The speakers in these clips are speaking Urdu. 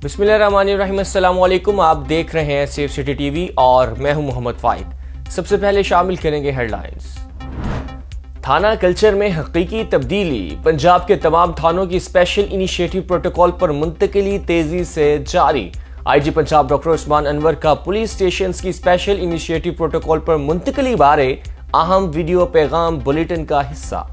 बिस्मिल्लाहिर्रहमानिर्रहीम। अस्सलाम वालेकुम। आप देख रहे हैं सेफ सिटी टीवी और मैं हूं मोहम्मद फाइद। सबसे पहले शामिल करेंगे हेडलाइंस। थाना कल्चर में हकीकी तब्दीली, पंजाब के तमाम थानों की स्पेशल इनिशिएटिव प्रोटोकॉल पर मुंतकिली तेजी से जारी। आईजी पंजाब डॉक्टर उस्मान अनवर का पुलिस स्टेशन की स्पेशल इनिशिएटिव प्रोटोकॉल पर मुंतकिली बारे अहम वीडियो पैगाम बुलेटिन का हिस्सा।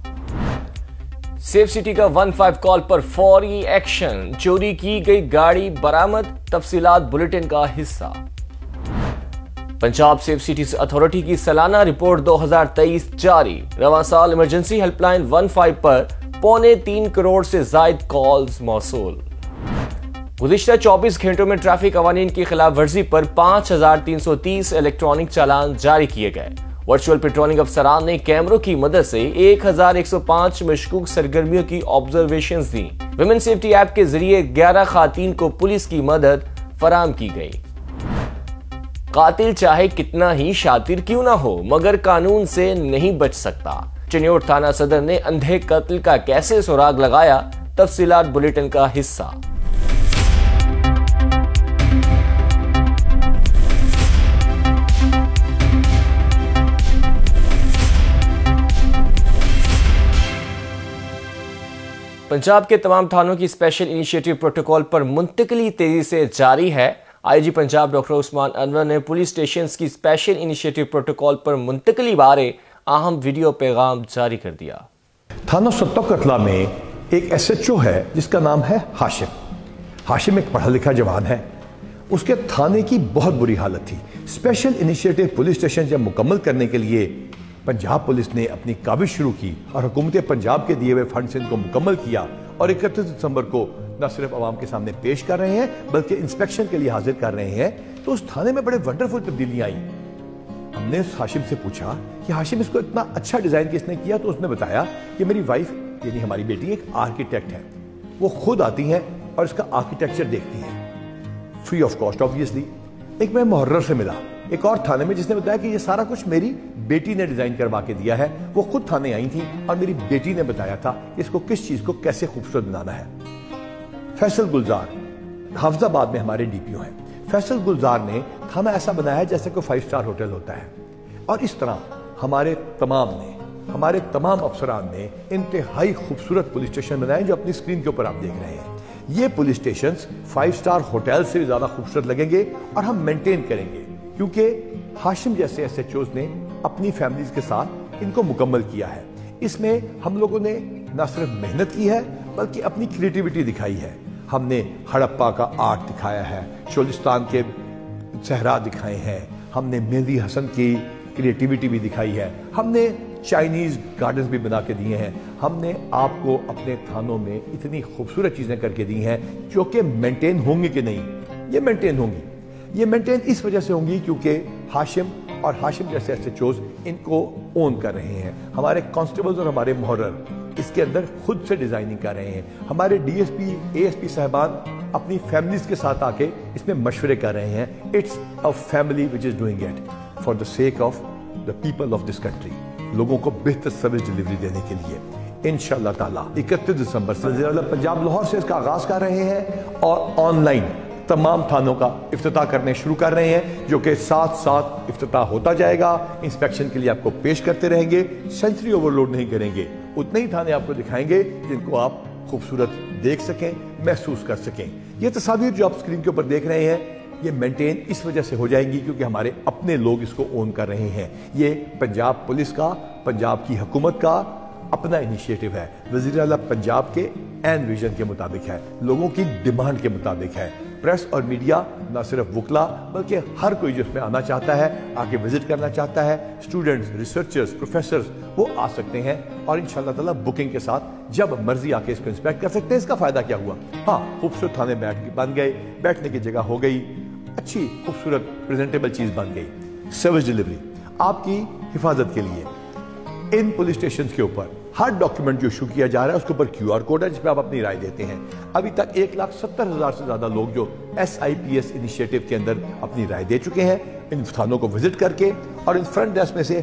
सेफ सिटी का 15 कॉल पर फौरी एक्शन, चोरी की गई गाड़ी बरामद, तफसीलात बुलेटिन का हिस्सा। पंजाब सेफ सिटी अथॉरिटी की सालाना रिपोर्ट 2023 जारी। रवां साल इमरजेंसी हेल्पलाइन 15 पर 3.25 करोड़ से जायद कॉल्स मौसूल। गुज़िश्ता 24 घंटों में ट्रैफिक कवानीन की खिलाफ वर्जी पर 5330 इलेक्ट्रॉनिक चालान जारी किए गए। वर्चुअल पेट्रोलिंग अफसरान ने कैमरों की मदद से 1105 मशकूक सरगर्मियों की ऑब्जर्वेशंस दी। विमेन सेफ्टी ऐप के जरिए 11 खातीन को पुलिस की मदद फराम की गई। कातिल चाहे कितना ही शातिर क्यों ना हो, मगर कानून से नहीं बच सकता। चिन्योट थाना सदर ने अंधे कत्ल का कैसे सुराग लगाया, तफसीलात बुलेटिन का हिस्सा। पंजाब के तमाम थानों की स्पेशल इनिशिएटिव प्रोटोकॉल पर मुंतकिली तेजी से जारी है। आईजी पंजाब डॉक्टर उस्मान अनवर ने पुलिस स्टेशन की स्पेशल इनिशिएटिव प्रोटोकॉल पर मुंतकिली बारे अहम वीडियो पैगाम जारी कर दिया। थाना सत्ता कतला में एक SHO है जिसका नाम है हाशिम। हाशिम एक पढ़ा लिखा जवान है। उसके थाने की बहुत बुरी हालत थी। स्पेशल इनिशिएटिव पुलिस स्टेशन जब मुकम्मल करने के लिए पंजाब पुलिस ने अपनी काबिज शुरू की और हुकूमत पंजाब के दिए हुए फंड से इनको मुकम्मल किया और 31 दिसंबर को न सिर्फ आवाम के सामने पेश कर रहे हैं बल्कि इंस्पेक्शन के लिए हाजिर कर रहे हैं, तो उस थाने में बड़े वंडरफुल तब्दीलियां आई। हमने हाशिम से पूछा कि हाशिम इसको इतना अच्छा डिजाइन किसने किया, तो उसने बताया कि मेरी वाइफ यानी हमारी बेटी एक आर्किटेक्ट है। वो खुद आती हैं और इसका आर्किटेक्चर देखती हैं फ्री ऑफ कॉस्ट ऑब्वियसली। एक मैं मुहर्रर से मिला एक और थाने में जिसने बताया कि ये सारा कुछ मेरी बेटी ने डिजाइन करवा के दिया है। वो खुद थाने आई थी और मेरी बेटी ने बताया था इसको किस चीज को कैसे खूबसूरत बनाना है। फैसल गुलजार हाफिजाबाद में हमारे DPO हैं। फैसल गुलजार ने थाना ऐसा बनाया है जैसे कोई 5 स्टार होटल होता है, और इस तरह हमारे तमाम अफसरान ने इंतहाई खूबसूरत पुलिस स्टेशन बनाए जो अपनी स्क्रीन के ऊपर आप देख रहे हैं। ये पुलिस स्टेशन 5 स्टार होटल से भी ज्यादा खूबसूरत लगेंगे और हम मेंटेन करेंगे, क्योंकि हाशिम जैसे SHOs ने अपनी फैमिलीज के साथ इनको मुकम्मल किया है। इसमें हम लोगों ने न सिर्फ मेहनत की है बल्कि अपनी क्रिएटिविटी दिखाई है। हमने हड़प्पा का आर्ट दिखाया है, चोलिस्तान के सहरा दिखाए हैं, हमने मेहदी हसन की क्रिएटिविटी भी दिखाई है, हमने चाइनीज गार्डन्स भी बना के दिए हैं। हमने आपको अपने थानों में इतनी खूबसूरत चीजें करके दी हैं जो कि मेंटेन होंगी कि नहीं, ये मेंटेन होंगी। ये मेंटेन इस वजह से होंगी क्योंकि हाशिम और हाशिम जैसे SHOs इनको ओन कर रहे हैं। हमारे कांस्टेबल्स और हमारे मुहर्रर इसके अंदर खुद से डिजाइनिंग कर रहे हैं। हमारे DSP ASP साहबान अपनी फैमिलीज के साथ आके इसमें मशवरे कर रहे हैं। It's a family which is doing it for the sake of the people of this country, लोगों को बेहतर सर्विस डिलीवरी देने के लिए। इंशाअल्लाह ताला 31 दिसंबर से वज़ीर-ए-आला पंजाब लाहौर से इसका आगाज कर रहे हैं और ऑनलाइन तमाम थानों का इफ्तिताह करने शुरू कर रहे हैं, जो कि साथ साथ इफ्तिताह होता जाएगा। इंस्पेक्शन के लिए आपको पेश करते रहेंगे, सेंचुरी ओवरलोड नहीं करेंगे। उतने ही थाने आपको दिखाएंगे जिनको आप खूबसूरत देख सकें, महसूस कर सकें। ये तस्वीर जो आप स्क्रीन के ऊपर देख रहे हैं ये मेंटेन इस वजह से हो जाएंगी क्योंकि हमारे अपने लोग इसको ओन कर रहे हैं। ये पंजाब पुलिस का, पंजाब की हुकूमत का अपना इनिशिएटिव है। वज़ीर-ए-आला पंजाब के एन विजन के मुताबिक है, लोगों की डिमांड के मुताबिक है। प्रेस और मीडिया न सिर्फ वकला बल्कि हर कोई जो इसमें आना चाहता है, आके विजिट करना चाहता है, स्टूडेंट्स, रिसर्चर्स, प्रोफेसर्स वो आ सकते हैं और इंशाअल्लाह ताला बुकिंग के साथ जब मर्जी आके इसको इंस्पेक्ट कर सकते हैं। इसका फायदा क्या हुआ? हाँ, खूबसूरत थाने बन गए, बैठने की जगह हो गई, अच्छी खूबसूरत प्रेजेंटेबल चीज बन गई। सर्विस डिलीवरी आपकी हिफाजत के लिए इन पुलिस स्टेशन के ऊपर हर डॉक्यूमेंट जो इशू किया जा रहा है उसके ऊपर QR कोड है जिसपे आप अपनी राय देते हैं। अभी तक 1,70,000 से ज्यादा लोग जो SIPS इनिशिएटिव के अंदर अपनी राय दे चुके हैं इन थानों को विजिट करके, और इन फ्रंट डेस्क में से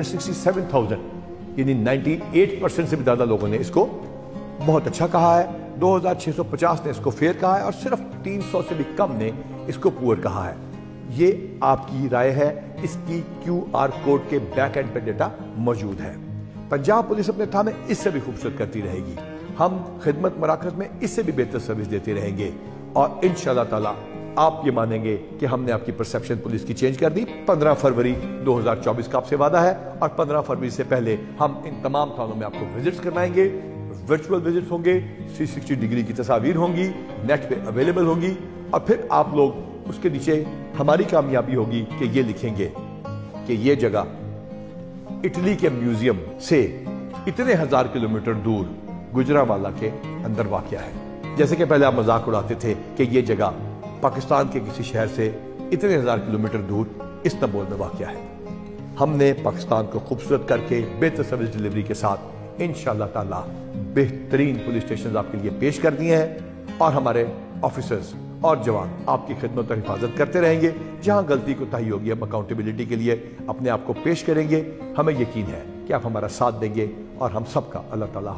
167,000 यानी 98% से भी ज्यादा लोगों ने इसको बहुत अच्छा कहा है, 2650 نے اس کو فیئر کہا ہے اور صرف 300 سے بھی کم نے اس کو پور کہا ہے۔ یہ آپ کی رائے ہے، اس کی QR کوڈ کے بیک اینڈ پہ ڈیٹا موجود ہے۔ پنجاب پولیس اپنے تھانے اس سے بھی خوبصورت کرتی رہے گی، ہم خدمت مراکز میں اس سے بھی بہتر سروس دیتے رہیں گے، اور انشاءاللہ تعالی آپ یہ مانیں گے کہ ہم نے آپ کی پرسیپشن پولیس کی چینج کر دی۔ 15 فروری 2024 کا آپ سے وعدہ ہے، اور 15 فروری سے پہلے ہم ان تمام تھانوں میں آپ کو وزٹس کروائیں گے، ورچوئل وزٹس ہوں گے، 360 ڈگری کی تصاویر ہوں گی، نیٹ پہ اویلیبل ہوں گی، اور پھر آپ لوگ اس کے نیچے ہماری کامیابی ہوگی کہ یہ لکھیں گے کہ یہ جگہ اٹلی کے میوزیم سے اتنے ہزار کلومیٹر دور گجرانوالہ کے اندر واقع ہے۔ جیسے کہ پہلے آپ مذاق اڑاتے تھے کہ یہ جگہ پاکستان کے کسی شہر سے اتنے ہزار کلومیٹر دور استنبول میں واقع ہے۔ ہم نے پاکستان کو خوبصورت کر کے بہتر سروس ڈیلیوری کے ساتھ انشاءاللہ تعالی بہترین پولیس اسٹیشنز آپ کے لیے پیش کر دیے ہیں، اور ہمارے آفیسرز اور جوان آپ کی خدمت اور حفاظت کرتے رہیں گے۔ جہاں غلطی کوتاہی ہوگی ہم اکاؤنٹیبلٹی کے لیے اپنے آپ کو پیش کریں گے۔ ہمیں یقین ہے کہ آپ ہمارا ساتھ دیں گے، اور ہم سب کا اللہ تعالیٰ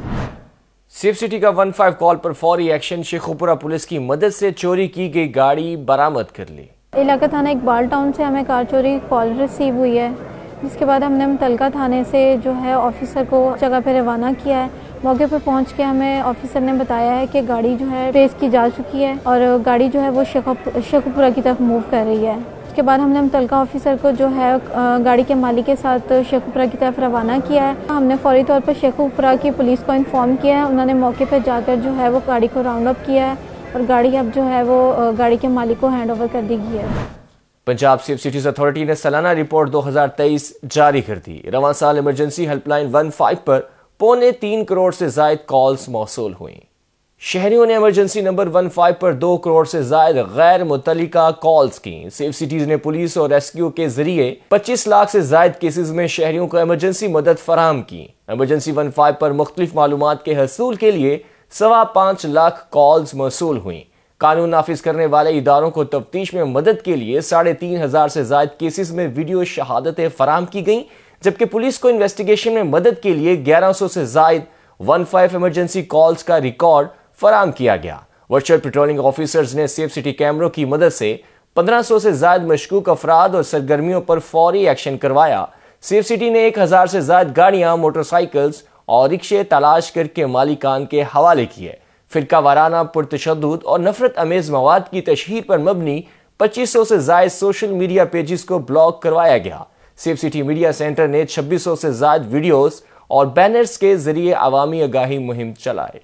سیف سٹی کا 15 کال پر فوری ایکشن، شیخوپورہ پولیس کی مدد سے چوری کی گئی گاڑی برآمد کر لی۔ علاقہ تھانہ اقبال ٹاؤن سے ہمیں کار چوری کی کال ریسیو ہوئی ہے، جس کے بعد ہم نے متعلقہ تھانے سے جو ہے آفیسر کو جگہ پہ روانہ کیا ہے۔ موقع پہ پہنچ کے ہمیں آفیسر نے بتایا ہے کہ گاڑی جو ہے ٹریس کی جا چکی ہے، اور گاڑی جو ہے وہ شیخوپورہ کی طرف موو کر رہی ہے۔ اس کے بعد ہم نے متعلقہ آفیسر کو جو ہے گاڑی کے مالک کے ساتھ شیخوپورہ کی طرف روانہ کیا ہے۔ ہم نے فوری طور پر شیخوپورہ کی پولیس کو انفارم کیا ہے، انہوں نے موقع پہ جا کر جو ہے وہ گاڑی کو راؤنڈ اپ کیا ہے، اور گاڑی اب جو ہے وہ گاڑی کے مالک کو ہینڈ اوور کر دی گئی ہے۔ پنجاب سیف سٹیز اتھارٹی نے سالانہ رپورٹ 2023 جاری کر دی۔ رواں سال ایمرجنسی ہیلپ لائن 15 پر 3.25 کروڑ سے زائد کالز موصول ہوئیں۔ شہریوں نے ایمرجنسی نمبر 15 پر 2 کروڑ سے زائد غیر متعلقہ کالز کی۔ سیف سٹیز نے پولیس اور ریسکیو کے ذریعے 25 لاکھ سے زائد کیسز میں شہریوں کو ایمرجنسی مدد فراہم کی۔ ایمرجنسی 15 پر مختلف معلومات کے حصول کے لیے 5.25 لاکھ کالز موصول ہوئیں۔ قانون نافذ کرنے والے اداروں کو تفتیش میں مدد کے لیے 3,500 سے زائد کیسز میں ویڈیو شہادتیں فراہم کی گئیں، جبکہ پولیس کو انویسٹیگیشن میں مدد کے لیے 1100 سے زائد 15 ایمرجنسی کالز کا ریکارڈ فراہم کیا گیا۔ ورچوئل پیٹرولنگ آفیسرز نے سیف سٹی کیمروں کی مدد سے 1500 سے زائد مشکوک افراد اور سرگرمیوں پر فوری ایکشن کروایا۔ سیف سٹی نے 1000 سے زائد گاڑیاں، موٹر سائیکلز اور رکشے تلاش کر کے مالکان کے حوالے کیے۔ فرقہ وارانہ پرتشدد اور نفرت امیز مواد کی تشہیر پر مبنی 2500 سے زائد سوشل میڈیا پیجز کو بلاک کروایا گیا۔ سیف سٹی میڈیا سینٹر نے 2600 سے زائد ویڈیوز اور بینرز کے ذریعے عوامی آگاہی مہم چلائے۔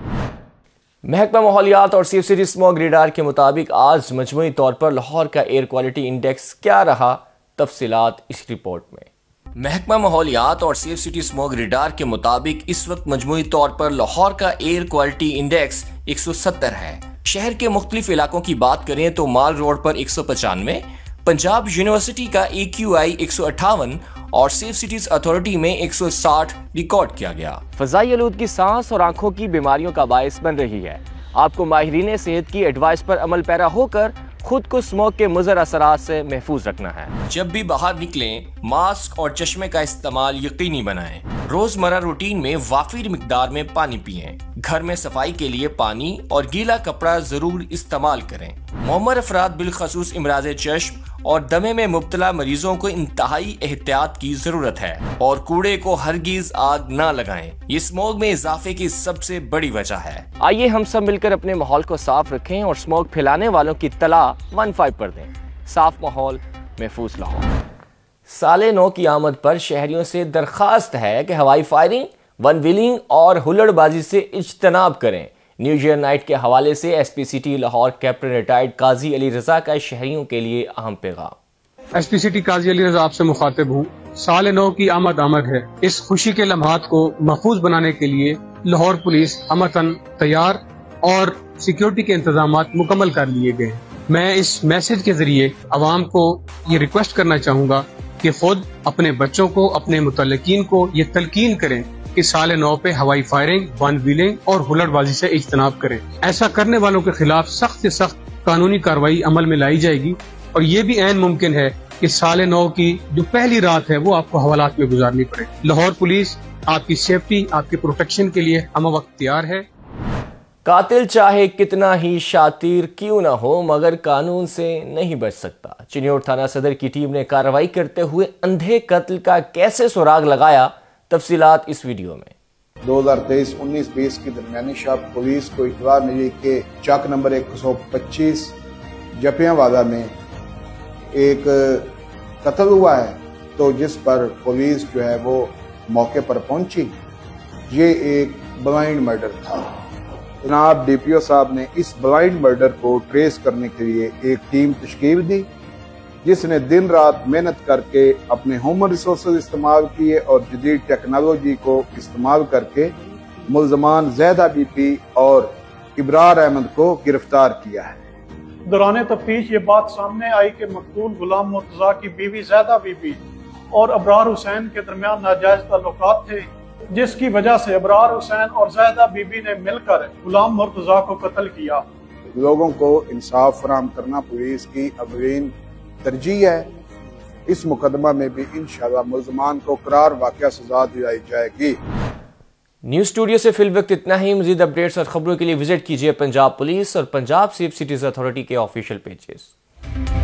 محکمہ ماحولیات اور سیف سٹی اسموگ ریڈار کے مطابق آج مجموعی طور پر لاہور کا ایئر کوالٹی انڈیکس کیا رہا؟ تفصیلات اس رپورٹ میں۔ محکمہ ماحولیات اور سیف سٹی اسموگ ریڈار کے مطابق اس وقت مجموعی طور پر لاہور کا ایئر کوالٹی انڈیکس 170 ہے۔ شہر کے مختلف علاقوں کی بات کریں تو مال روڈ پر 195، پنجاب یونیورسٹی کا AQI 158 اور سیف سٹیز اتھارٹی میں 160 ریکارڈ کیا گیا۔ فضائی آلودگی سانس اور آنکھوں کی بیماریوں کا باعث بن رہی ہے۔ آپ کو ماہرین صحت کی ایڈوائس پر عمل پیرا ہو کر خود کو اسموگ کے مضر اثرات سے محفوظ رکھنا ہے۔ جب بھی باہر نکلیں ماسک اور چشمے کا استعمال یقینی بنائیں۔ روزمرہ روٹین میں وافر مقدار میں پانی پئیں۔ گھر میں صفائی کے لیے پانی اور گیلا کپڑا ضرور استعمال کریں۔ معمر افراد بالخصوص امراض چشم اور دمے میں مبتلا مریضوں کو انتہائی احتیاط کی ضرورت ہے، اور کوڑے کو ہرگز آگ نہ لگائیں۔ یہ اسموگ میں اضافے کی سب سے بڑی وجہ ہے۔ آئیے ہم سب مل کر اپنے ماحول کو صاف رکھیں اور اسموگ پھیلانے والوں کی اطلاع 15 پر دیں۔ صاف ماحول، محفوظ لاہور۔ سال نو کی آمد پر شہریوں سے درخواست ہے کہ ہوائی فائرنگ، ون ویلنگ اور ہلڑ بازی سے اجتناب کریں۔ نیو ایئر نائٹ کے حوالے سے S P city Lahore captain retired Qazi Ali رضا کا شہریوں کے لیے اہم پیغام۔ ایس پی سٹی قاضی علی رضا آپ سے مخاطب ہوں۔ سال نو کی آمد ہے۔ اس خوشی کے لمحات کو محفوظ بنانے کے لیے لاہور پولیس ہمتن تیار اور سیکیورٹی کے انتظامات مکمل کر لیے گئے۔ میں اس میسج کے ذریعے عوام کو یہ ریکویسٹ کرنا چاہوں گا کہ خود اپنے بچوں کو، اپنے متعلقین کو یہ تلقین کریں کہ سال نو پہ ہوائی فائرنگ، ون ویلنگ اور ہلڑ بازی سے اجتناب کریں۔ ایسا کرنے والوں کے خلاف سخت سے سخت قانونی کارروائی عمل میں لائی جائے گی، اور یہ بھی عین ممکن ہے کہ سال نو کی جو پہلی رات ہے وہ آپ کو حوالات میں گزارنی پڑے۔ لاہور پولیس آپ کی سیفٹی، آپ کے پروٹیکشن کے لیے ہم وقت تیار ہے۔ قاتل چاہے کتنا ہی شاطر کیوں نہ ہو مگر قانون سے نہیں بچ سکتا۔ چنیوڑ تھانہ صدر کی ٹیم نے کارروائی کرتے ہوئے اندھے قتل کا کیسے سراغ لگایا، تفصیلات اس ویڈیو میں۔ 2023-19-20 کی درمیانی شب پولیس کو اطلاع ملی کہ چک نمبر 125 جپیاں وادہ میں ایک قتل ہوا ہے، تو جس پر پولیس جو ہے وہ موقع پر پہنچی۔ یہ ایک بلائنڈ مرڈر تھا۔ جناب ڈی پی او صاحب نے اس بلائنڈ مرڈر کو ٹریس کرنے کے لیے ایک ٹیم تشکیل دی، جس نے دن رات محنت کر کے اپنے ہیومن ریسورسز استعمال کیے اور جدید ٹیکنالوجی کو استعمال کر کے ملزمان زیدہ بی پی اور ابرار احمد کو گرفتار کیا ہے۔ دوران تفتیش یہ بات سامنے آئی کہ مقتول غلام مرتضیٰ کی بیوی زیدہ بی بی اور ابرار حسین کے درمیان ناجائز تعلقات تھے، جس کی وجہ سے ابرار حسین اور زیدہ بی بی نے مل کر غلام مرتضیٰ کو قتل کیا۔ لوگوں کو انصاف فراہم کرنا پولیس کی اولین ترجیح ہے۔ اس مقدمہ میں بھی انشاءاللہ ملزمان کو قرار واقعہ سزا دلائی جائے گی۔ نیوز اسٹوڈیو سے فی الوقت اتنا ہی۔ مزید اپڈیٹس اور خبروں کے لیے وزٹ کیجیے پنجاب پولیس اور پنجاب سیف سٹیز اتھارٹی کے آفیشیل پیجز۔